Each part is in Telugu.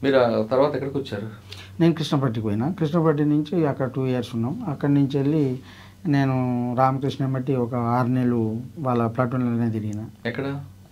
మీరు తర్వాత ఎక్కడికి వచ్చారు? నేను కృష్ణపట్టికి పోయినా. కృష్ణపట్టి నుంచి అక్కడ 2 years ఉన్నాం. అక్కడి నుంచి వెళ్ళి నేను రామకృష్ణ బట్టి ఒక 6 నెలలు వాళ్ళ ప్లాటూన్లోనే తిరిగిన. ఎక్కడ?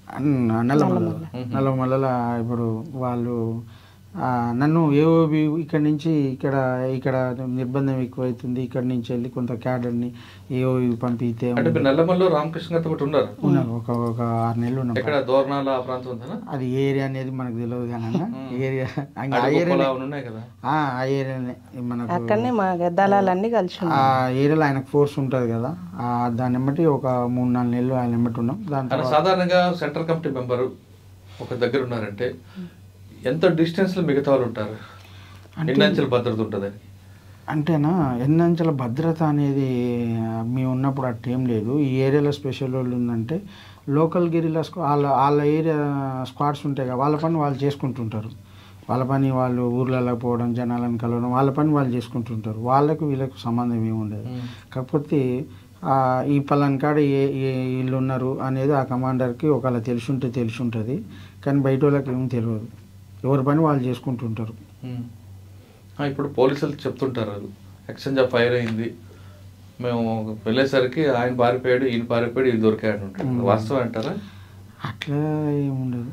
నల్లమల్ల. ఇప్పుడు వాళ్ళు నన్ను ఏఓబి ఇక్కడి నుంచి ఇక్కడ నిర్బంధం ఎక్కువైతుంది, ఇక్కడి నుంచి వెళ్ళి కొంత క్యాడర్ని ఏఓబి పంపితే నల్లమల్లో రామకృష్ణ గారితో పాటు ఉన్నారు. ఒక 6 నెలలు ఉన్నాం. ఎక్కడ? దోర్నాల ఆ ప్రాంతం ఉందా? అది ఏరియా అనేది మనకు తెలియదు కానీ ఏరియా కదా, ఆ ఏరియానే మనకు అక్కడనే మా దళాలన్నీ కలిసి ఆ ఏరియాలో ఆయనకు ఫోర్స్ ఉంటుంది కదా, దాన్ని బట్టి ఒక 3-4 నెలలు ఆయన బట్టి ఉన్నాం. దాంట్లో సాధారణంగా సెంట్రల్ కమిటీ మెంబరు ఒక దగ్గర ఉన్నారంటే ఎంత డిస్టెన్స్లో మిగతా వాళ్ళు ఉంటారు? ఎన్నంచెల భద్రత ఉంటుంది అంటేనా? ఎన్నంచెల భద్రత అనేది మేము ఉన్నప్పుడు అట్ట ఏం లేదు. ఈ ఏరియాలో స్పెషల్ వాళ్ళు ఉందంటే లోకల్ గెరిల్లా వాళ్ళ ఏరియా స్క్వాడ్స్ ఉంటాయి కదా, వాళ్ళ పని వాళ్ళు చేసుకుంటుంటారు. వాళ్ళ పని వాళ్ళు ఊర్లలో పోవడం, జనాలను కలవడం, వాళ్ళ పని వాళ్ళు చేసుకుంటుంటారు. వాళ్ళకు వీళ్ళకు సంబంధం ఏమి ఉండదు. కాకపోతే ఈ పలాన్ కాడ ఏ ఇల్లు ఉన్నారు అనేది ఆ కమాండర్కి ఒకవేళ తెలిసి ఉంటుంది, కానీ బయట వాళ్ళకి ఏమీ తెలియదు. ఎవరి పని వాళ్ళు చేసుకుంటుంటారు. ఇప్పుడు పోలీసులు చెప్తుంటారు ఎక్స్చేంజ్ ఆఫ్ ఫైర్ అయింది, మేము వెళ్ళేసరికి ఆయన పారిపోయాడు, ఈయన పారిపోయాడు, ఈయన దొరికాడు ఉంటాడు. వాస్తవం అంటారా? అట్లా ఏముండదు.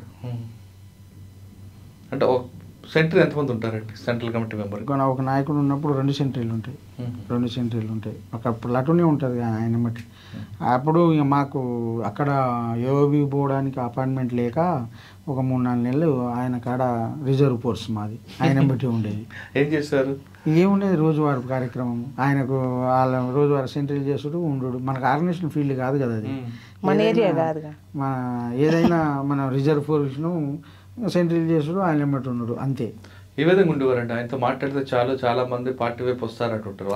అంటే సెంట్రీ ఎంతమంది ఉంటారండి సెంట్రల్ కమిటీ మెంబర్? ఒక నాయకుడు ఉన్నప్పుడు 2 సెంట్రీలు ఉంటాయి. 2 సెంట్రీలు ఉంటాయి. ఒక ప్లాటూనే ఉంటుంది ఆయన బట్టి. అప్పుడు ఇక మాకు అక్కడ ఏఓబి పోవడానికి అపాయింట్మెంట్ లేక ఒక 3-4 నెలలు ఆయన కాడ రిజర్వ్ ఫోర్స్ మాది ఆయన బట్టి ఉండేది. ఏం చేశారు? ఏముండేది రోజువారీ కార్యక్రమం. ఆయనకు వాళ్ళ రోజువారీ సెంట్రీలు చేసుడు ఉండు. మనకు ఆర్గనైజేషన్ ఫీల్డ్ కాదు కదా అది, మన ఏరియా కాదు. మన ఏదైనా మన రిజర్వ్ ఫోర్స్ను సెంట్రీలు చేసుడు ఆయన బట్టి ఉన్నాడు అంతే. ఈ విధంగా ఉండేవారండి. ఆయనతో మాట్లాడితే చాలా మంది పార్టీ వైపు వస్తారంటుంటారు.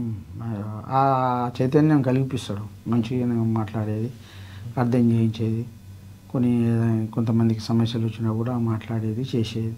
ఆ చైతన్యం కలిగిపిస్తాడు. మంచిగా మాట్లాడేది, అర్థం చేయించేది, కొంతమందికి సమస్యలు వచ్చినా కూడా మాట్లాడేది, చేసేది.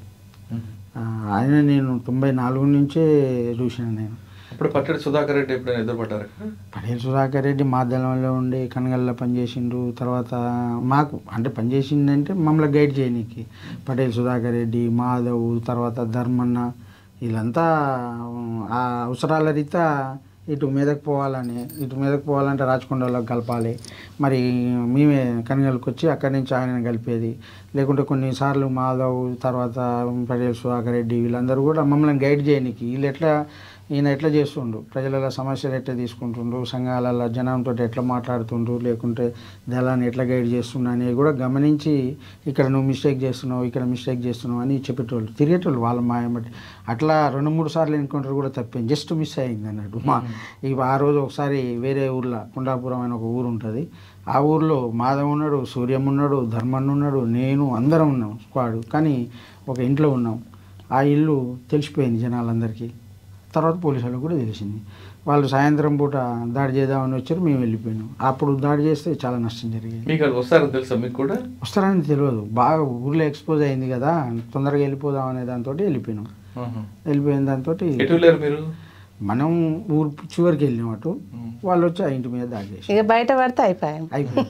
ఆయన నేను 94 నుంచే చూసాను నేను. ఇప్పుడు పట్టేటి సుధాకర్ రెడ్డి ఎప్పుడైనా ఎదురుపడ్డారు? పటేల్ సుధాకర్ రెడ్డి మా దళంలో ఉండి కనగల్లో పనిచేసిండు. తర్వాత మాకు అంటే పనిచేసిందంటే మమ్మల్ని గైడ్ చేయనీకి పటేల్ సుధాకర్ రెడ్డి, మాధవ్, తర్వాత ధర్మన్న, వీళ్ళంతా ఆ అవసరాల రీత్యా ఇటు మీదకు పోవాలంటే రాచకొండలో కలపాలి. మరి మేమే కనగల్కి వచ్చి అక్కడి నుంచి ఆయనను కలిపేది. లేకుంటే కొన్నిసార్లు మాధవ్, తర్వాత పటేల్ సుధాకర్ రెడ్డి వీళ్ళందరూ కూడా మమ్మల్ని గైడ్ చేయనీకి ఈయన ఎట్లా చేస్తుండు, ప్రజల సమస్యలు ఎట్లా తీసుకుంటుండు, సంఘాలలో జనంతో ఎట్లా మాట్లాడుతుండ్రు, లేకుంటే దళాన్ని ఎట్లా గైడ్ చేస్తుండ్రు అనేవి కూడా గమనించి ఇక్కడ నువ్వు మిస్టేక్ చేస్తున్నావు, ఇక్కడ మిస్టేక్ చేస్తున్నావు అని చెప్పేటోళ్ళు, తిరిగేటోళ్ళు వాళ్ళ మాయమట్టి. అట్లా 2-3 సార్లు ఎన్కౌంటర్ కూడా తప్పింది, జస్ట్ మిస్ అయింది అన్నట్టు. ఆ రోజు ఒకసారి వేరే ఊర్లో కొండాపురం అని ఒక ఊరు ఉంటుంది. ఆ ఊర్లో మాధవ్ ఉన్నాడు, సూర్యం ఉన్నాడు, ధర్మన్ ఉన్నాడు, నేను, అందరం ఉన్నాం స్క్వాడ్. కానీ ఒక ఇంట్లో ఉన్నాం. ఆ ఇల్లు తెలిసిపోయింది జనాలందరికీ. తర్వాత పోలీసు వాళ్ళకి కూడా తెలిసింది. వాళ్ళు సాయంత్రం పూట దాడి చేద్దామని వచ్చారు, మేము వెళ్ళిపోయినాం. అప్పుడు దాడి చేస్తే చాలా నష్టం జరిగింది. మీకు వస్తారని తెలుసా? మీకు కూడా వస్తారని తెలియదు. బాగా ఊర్లో ఎక్స్పోజ్ అయింది కదా, తొందరగా వెళ్ళిపోదాం అనే దాంతో వెళ్ళిపోయినాం. వెళ్ళిపోయిన దాంతో మీరు మనం ఊరు చివరికి వెళ్ళినాం. అటు వాళ్ళు వచ్చి ఆ ఇంటి మీద దాడి చేసి ఇక బయట పడితే అయిపోయింది.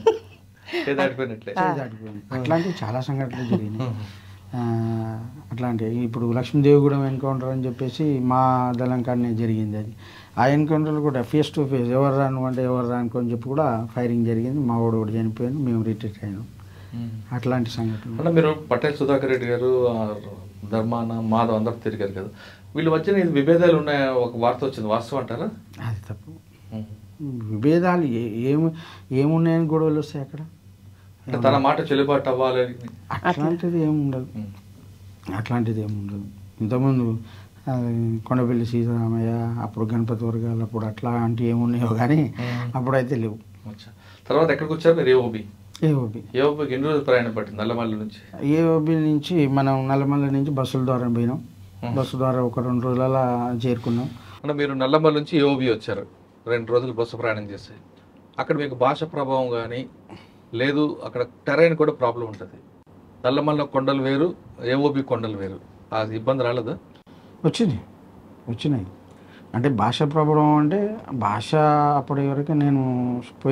అట్లాంటివి చాలా సంఘటనలు జరిగినాయి. అట్లాంటివి ఇప్పుడు లక్ష్మీదేవిగూడెం ఎన్కౌంటర్ అని చెప్పేసి మా దళం కాడనే జరిగింది. అది ఆ ఎన్కౌంటర్లో కూడా ఫేస్ టు ఫేస్ ఎవరు రాను అంటే ఎవరు రానుకో అని చెప్పి కూడా ఫైరింగ్ జరిగింది. మా వాడు కూడా చనిపోయాను, మేము రిట్రీట్ అయినాం. అట్లాంటి సంఘటనలు. అంటే మీరు పటేల్ సుధాకర్ రెడ్డి గారు, ధర్మాన, మాధవ్ అందరూ తిరిగారు కదా, వీళ్ళ మధ్యన విభేదాలు ఉన్నాయ ఒక వార్త వచ్చింది, వాస్తవం అంటారా? అది తప్పు. విభేదాలు ఏమున్నాయని గొడవలు వస్తాయి అక్కడ. తన మాట చెల్లుబాటు అవ్వాలని అట్లాంటిది ఏముండదు. ఇంతకుముందు కొండపల్లి సీతారామయ్య, అప్పుడు గణపతి వర్గాలు, అప్పుడు అట్లాంటివి ఏమున్నాయో కానీ అప్పుడైతే లేవు. తర్వాత ఎక్కడికి వచ్చారు మీరు? ఏఓబి. ఏఓబికి ఎన్ని రోజులు ప్రయాణం పట్టింది నల్లమల్ల నుంచి? ఏఓబి నుంచి మనం నల్లమల్ల నుంచి బస్సుల ద్వారా పోయినాం. బస్సు ద్వారా ఒక 2 రోజులలో చేరుకున్నాం. అంటే మీరు నల్లమల్ల నుంచి ఏఓబి వచ్చారు, 2 రోజులు బస్సు ప్రయాణం చేసి. అక్కడ మీకు భాష ప్రభావం కానీ లేదు, అక్కడ టెరైన్ కూడా ప్రాబ్లం ఉంటుంది. నల్లమల్ల కొండలు వేరు, ఏఓబి కొండలు వేరు. ఆ ఇబ్బంది రాలేదా? వచ్చినాయి. అంటే భాష ప్రభావం అంటే భాష అప్పటి వరకు నేను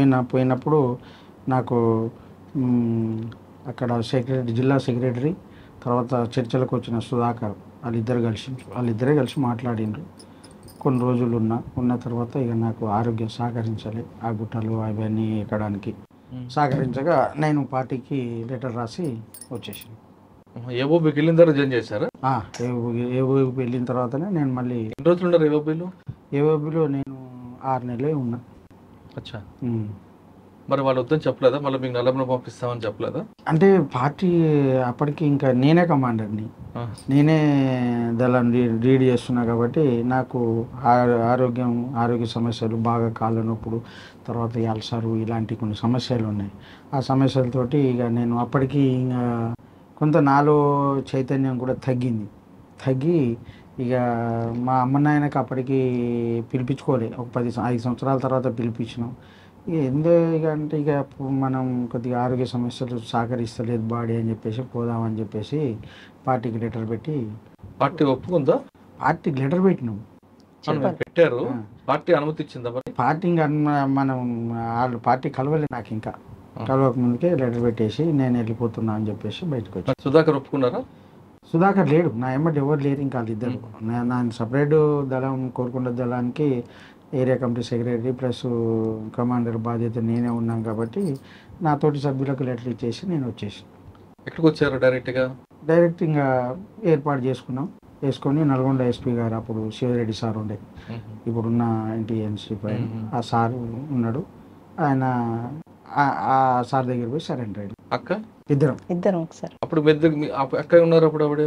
పోయినప్పుడు నాకు అక్కడ జిల్లా సెక్రటరీ, తర్వాత చర్చలకు వచ్చిన సుధాకర్ వాళ్ళిద్దరే కలిసి మాట్లాడిండ్రు. కొన్ని రోజులు ఉన్న తర్వాత ఇక నాకు ఆరోగ్యం సహకరించాలి, ఆ గుట్టలు అవన్నీ ఎక్కడానికి సహకరించగా నేను పార్టీకి లెటర్ రాసి వచ్చేసాను. ఏఓబీకి వెళ్ళిన తర్వాత జాయిన్ చేశారా? ఏఓబీకి వెళ్ళిన తర్వాతనే నేను మళ్ళీ. ఎన్ని రోజులు ఉన్నారు ఏఓబీలో? ఏఓబీలో నేను 6 నెలలే ఉన్నా. అచ్చా. మరి వాళ్ళు వద్దని చెప్పలేదా? మళ్ళీ మీకు నల్లమల పంపిస్తామని చెప్పలేదా? అంటే పార్టీ అప్పటికి ఇంకా నేనే కమాండర్ని, నేనే దళాన్ని లీడ్ చేస్తున్నా కాబట్టి నాకు ఆరోగ్య సమస్యలు, బాగా కాళ్ళ నొప్పుడు, తర్వాత అల్సరు, ఇలాంటి కొన్ని సమస్యలు ఉన్నాయి. ఆ సమస్యలతోటి ఇక నేను అప్పటికి ఇంకా కొంత నాలో చైతన్యం కూడా తగ్గి ఇక మా అమ్మ నాయనకి అప్పటికి పిలిపించుకోలే. ఒక 5 సంవత్సరాల తర్వాత పిలిపించినాం. ఇక అంటే ఇక మనం కొద్దిగా ఆరోగ్య సమస్యలు సహకరిస్తలేదు బాడీ అని చెప్పేసి పోదామని చెప్పేసి పార్టీకి లెటర్ పెట్టి. పార్టీ ఒప్పుకుందా? పార్టీకి లెటర్ పెట్టినాం, పెట్టారు. పార్టీ అనుమతి ఇచ్చిందా? పార్టీ ఇంకా మనం వాళ్ళు పార్టీ కలవలేదు. నాకు ఇంకా కలవక ముందుకే లెటర్ పెట్టేసి నేను వెళ్ళిపోతున్నా అని చెప్పేసి బయటకు వచ్చి. సుధాకర్ ఒప్పుకున్నారా? సుధాకర్ లేడు, నా ఎమ్మటి ఎవరు లేరు ఇంకా వాళ్ళిద్దరు. నా సపరేట్ దళం, కోరుకొండ దళానికి area committee secretary plus commander బాధ్యత నేనే ఉన్నాను కాబట్టి నాతోటి సభ్యులకు లెటర్ ఇచ్చేసి నేను వచ్చేసి. ఎక్కడికి వచ్చారు? డైరెక్ట్ ఇంకా ఏర్పాటు వేసుకొని నల్గొండ ఎస్పీ గారు అప్పుడు శివరెడ్డి సార్ ఉండే, ఇప్పుడున్న ఎన్టీఎన్సీ పైన ఆ సార్ ఉన్నాడు, ఆయన ఆ సార్ దగ్గర పోయి సరెండర్ అయ్యాడు. అక్క ఇద్దరం ఒకసారి. అప్పుడు అక్క ఉన్నారు అప్పుడు? ఆవిడ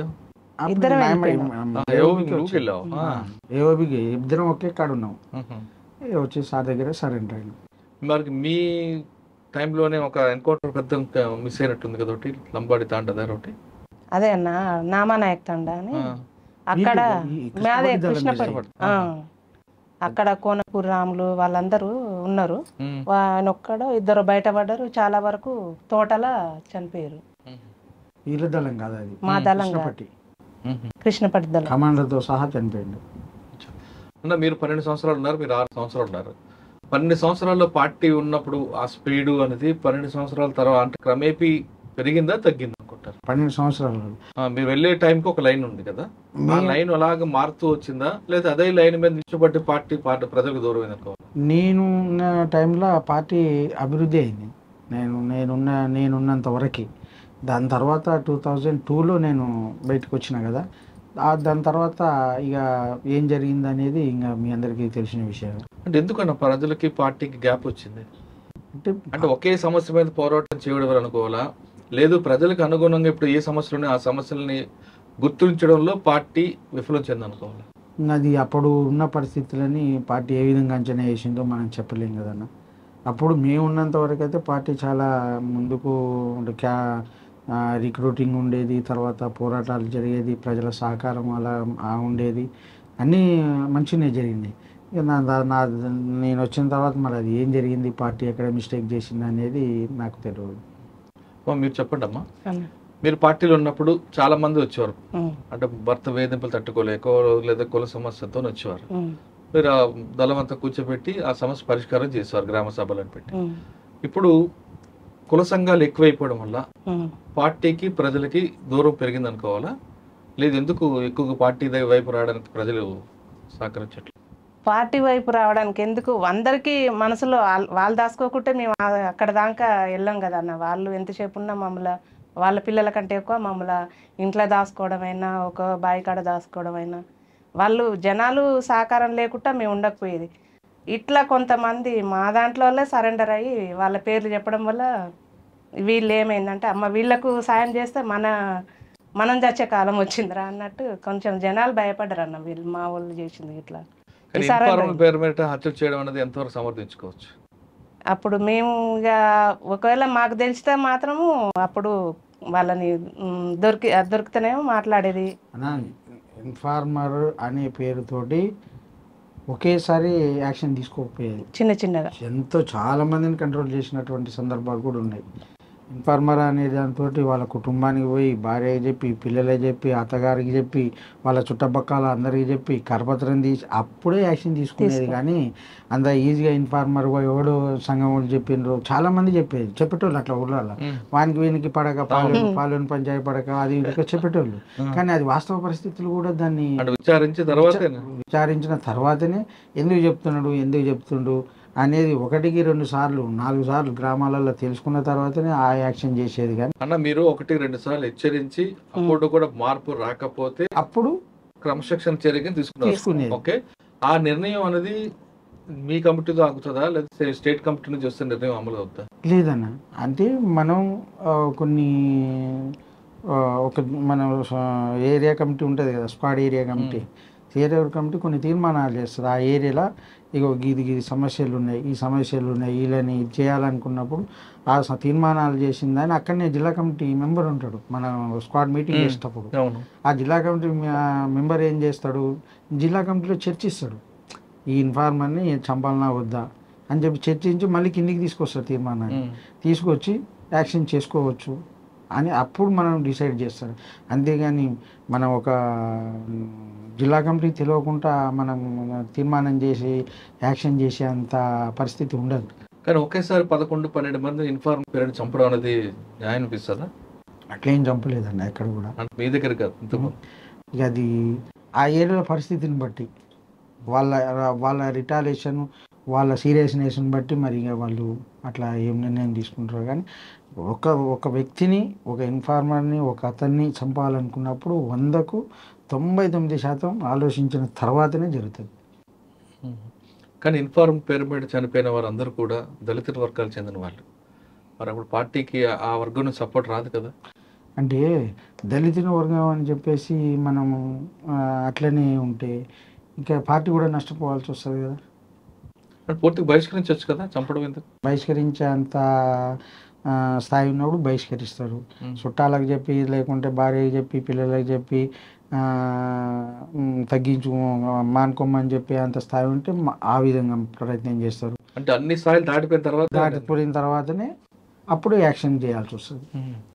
ఏఓబికి ఇద్దరం ఒకే కాడ ఉన్నాం. వచ్చి సార్ దగ్గర సరెండర్ అయ్యాడు. మరి మీ టైంలోనే ఒక ఎన్కౌంటర్ పెద్ద మిస్ అయినట్టుంది కదా ఒకటి, లంబాడి తాండదా ఒకటి? అదే అన్న, నామానాయక్ తండ అని అక్కడ మాదే కృష్ణపడి, అక్కడ కోనపూర్ రాములు వాళ్ళందరూ ఉన్నారు. ఆయన ఒక్కడో ఇద్దరు బయటపడ్డారు, చాలా వరకు తోటల చనిపోయారు. వీళ్ళ దళం కాదు అది, మా దళం కృష్ణపట్టి దళం కమాండర్తో సహా చనిపోయింది. మీరు 12 సంవత్సరాలు ఉన్నారు, మీరు 6 సంవత్సరాలు ఉన్నారు. 12 సంవత్సరాల్లో పార్టీ ఉన్నప్పుడు ఆ స్పీడు అనేది 12 సంవత్సరాల తర్వాత అంటే క్రమేపీ పెరిగిందా తగ్గిందా అనుకుంటారు? 12 సంవత్సరాలు మీరు వెళ్ళే టైంకి ఒక లైన్ ఉంది కదా, ఆ లైన్ అలాగ మారుతూ వచ్చిందా లేదా అదే లైన్ మీద నిల్చోబట్టి పార్టీ ప్రజలకు దూరం అనుకోవాలి? నేను ఉన్న టైంలో పార్టీ అభివృద్ధి అయింది నేనున్నంత వరకు. దాని తర్వాత 2002లో నేను బయటకు వచ్చిన కదా, దాని తర్వాత ఇక ఏం జరిగింది అనేది ఇంకా మీ అందరికీ తెలిసిన విషయం. అంటే ఎందుకన్నా ప్రజలకి పార్టీకి గ్యాప్ వచ్చింది? అంటే ఒకే సమస్య మీద పోరాటం చేయడం అనుకోవాలా, లేదు ప్రజలకు అనుగుణంగా ఇప్పుడు ఏ సమస్యలు ఉన్నాయి ఆ సమస్యలని గుర్తించడంలో పార్టీ విఫలం చెందనుకోవాలి? అది అప్పుడు ఉన్న పరిస్థితులని పార్టీ ఏ విధంగా అంచనా వేసిందో మనం చెప్పలేం కదన్న. అప్పుడు మేము ఉన్నంత వరకు అయితే పార్టీ చాలా ముందుకు రిక్రూటింగ్ ఉండేది, తర్వాత పోరాటాలు జరిగేది, ప్రజల సహకారం అలా ఉండేది, అన్నీ మంచిగానే జరిగింది. ఇక నేను వచ్చిన తర్వాత మరి అది ఏం జరిగింది, పార్టీ ఎక్కడ మిస్టేక్ చేసింది అనేది నాకు తెలియదు. మీరు చెప్పండి అమ్మా. మీరు పార్టీలో ఉన్నప్పుడు చాలా మంది వచ్చేవారు, అంటే భర్త వేధింపులు తట్టుకోలేక లేదా కుల సమస్యతో వచ్చేవారు. మీరు ఆ దళం అంతా కూర్చోబెట్టి ఆ సమస్య పరిష్కారం చేసేవారు గ్రామ సభలను పెట్టి. ఇప్పుడు కుల సంఘాలు ఎక్కువైపోవడం వల్ల పార్టీకి ప్రజలకి దూరం పెరిగింది అనుకోవాలా, లేదు ఎందుకు ఎక్కువగా పార్టీ వైపు రావడానికి ప్రజలు సహకరించట్లేదు? పార్టీ వైపు రావడానికి ఎందుకు, అందరికీ మనసులో వాళ్ళు దాచుకోకుంటే మేము అక్కడ దాకా వెళ్ళాం కదా అన్న. వాళ్ళు ఎంతసేపు ఉన్నా మమ్మల్ని, వాళ్ళ పిల్లల కంటే ఎక్కువ మమ్మల్ని ఇంట్లో దాచుకోవడమైనా, ఒక బావి కాడ దాచుకోవడమైనా, వాళ్ళు జనాలు సహకారం లేకుండా మేము ఉండకపోయేది. ఇట్లా కొంతమంది మా దాంట్లో సరెండర్ అయ్యి వాళ్ళ పేర్లు చెప్పడం వల్ల వీళ్ళు ఏమైందంటే అమ్మ వీళ్ళకు సాయం చేస్తే మనం చచ్చే కాలం వచ్చిందిరా అన్నట్టు కొంచెం జనాలు భయపడ్డారు అన్న. వీళ్ళు మా వాళ్ళు చేసింది ఇట్లా పేరు మీద హత్యలు చేయడం అనేది ఎంతవరకు సమర్థించుకోవచ్చు? అప్పుడు మేము ఇక ఒకవేళ మాకు తెలిస్తే మాత్రము అప్పుడు వాళ్ళని దొరికితేనేమో మాట్లాడేది. ఇన్ఫార్మర్ అనే పేరుతోటి ఒకేసారి యాక్షన్ తీసుకోకపోయేది, చిన్నగా ఎంతో చాలా మందిని కంట్రోల్ చేసినటువంటి సందర్భాలు కూడా ఉన్నాయి. ఇన్ఫార్మర్ అనే దాంతో వాళ్ళ కుటుంబానికి పోయి భార్యకి చెప్పి పిల్లలకి చెప్పి అత్తగారికి చెప్పి వాళ్ళ చుట్టపక్కల అందరికి చెప్పి కరపత్రం తీసి అప్పుడే యాక్షన్ తీసుకునేది. కానీ అంత ఈజీగా ఇన్ఫార్మర్ పోయి ఎవడు సంఘం వాళ్ళు చెప్పిండ్రు చాలా మంది చెప్పేటోళ్ళు అట్లా ఊళ్ళో వానికి వీనికి పడక పాలన పంచాయతీ పడక అది ఇంకా చెప్పేటోళ్ళు. కానీ అది వాస్తవ పరిస్థితులు కూడా దాన్ని విచారించిన తర్వాతనే ఎందుకు చెప్తుండు అనేది 1-2 సార్లు 4 సార్లు గ్రామాలలో తెలుసుకున్న తర్వాతనే ఆ యాక్షన్ చేసేది. కానీ అన్న మీరు 1-2 సార్లు హెచ్చరించి అప్పుడు కూడా మార్పు రాకపోతే అప్పుడు క్రమశిక్షణ చర్యగా తీసుకున్నారు. ఓకే, ఆ నిర్ణయం అనేది మీ కమిటీతో ఆగుతుందా లేదా స్టేట్ కమిటీ నుంచి వస్తే నిర్ణయం అమలు అవుతుందా? లేదన్న, అంటే మనం కొన్ని మన ఏరియా కమిటీ ఉంటుంది కదా, స్క్వాడ్ ఏరియా కమిటీ కొన్ని తీర్మానాలు చేస్తుంది. ఆ ఏరియాలో ఇగో గీది సమస్యలు ఉన్నాయి, ఈ సమస్యలు ఉన్నాయి, వీళ్ళని చేయాలనుకున్నప్పుడు ఆ తీర్మానాలు చేసిందని అక్కడనే జిల్లా కమిటీ మెంబర్ ఉంటాడు. మన స్క్వాడ్ మీటింగ్ చేసేటప్పుడు ఆ జిల్లా కమిటీ మెంబర్ ఏం చేస్తాడు, జిల్లా కమిటీలో చర్చిస్తాడు, ఈ ఇన్ఫార్మర్ని చంపాలన్నా వద్దా అని చెప్పి చర్చించి మళ్ళీ కిందికి తీసుకొస్తాడు తీర్మానాన్ని. తీసుకొచ్చి యాక్షన్ చేసుకోవచ్చు అని అప్పుడు మనం డిసైడ్ చేస్తాడు. అంతేగాని మనం ఒక జిల్లా కమిటీ తెలియకుండా మనం తీర్మానం చేసి యాక్షన్ చేసే అంత పరిస్థితి ఉండదు. కానీ ఒకేసారి 11-12 మంది ఇన్ఫార్మ్ పేరెంట్ చంపడం అనేది న్యాయం అనిపిస్తుందా? అట్లేం చంపలేదండి ఎక్కడ కూడా. మీ దగ్గర కాదు, ఇక అది ఆ ఏరియాలో పరిస్థితిని బట్టి వాళ్ళ రిటాలియేషన్ వాళ్ళ సీరియస్నెస్ని బట్టి మరి ఇక వాళ్ళు అట్లా ఏం నిర్ణయం తీసుకుంటారు. కానీ ఒక వ్యక్తిని, ఒక ఇన్ఫార్మర్ని, ఒక అతన్ని చంపాలనుకున్నప్పుడు 100కు 99% ఆలోచించిన తర్వాతనే జరుగుతుంది. కానీ ఇన్ఫార్మ్ పేరు మీద చనిపోయిన వారందరూ కూడా దళిత వర్గాలకు చెందిన వాళ్ళు, మరి అప్పుడు పార్టీకి ఆ వర్గం సపోర్ట్ రాదు కదా? అంటే దళితుల వర్గం అని చెప్పేసి మనము అట్లనే ఉంటే ఇంకా పార్టీ కూడా నష్టపోవాల్సి వస్తుంది కదా. పూర్తిగా బహిష్కరించవచ్చు కదా, చంపడం ఎందుకు? బహిష్కరించే అంత స్థాయి ఉన్నప్పుడు బహిష్కరిస్తారు. చుట్టాలకు చెప్పి, లేకుంటే భార్యకి చెప్పి, పిల్లలకి చెప్పి తగ్గించు మానుకోమని చెప్పి అంత స్థాయి ఉంటే ఆ విధంగా ప్రయత్నం చేస్తారు. అంటే అన్ని స్థాయిలు దాటిపోయిన తర్వాతనే అప్పుడు యాక్షన్ చేయాల్సి వస్తుంది.